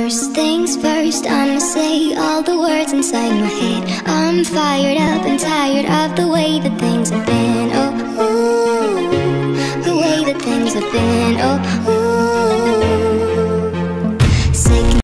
First things first, I'ma say all the words inside my head. I'm fired up and tired of the way that things have been. Oh, ooh, the way that things have been. Oh, ooh.